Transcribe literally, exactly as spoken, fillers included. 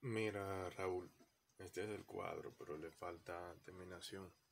Mira, Raúl, este es el cuadro, pero le falta terminación.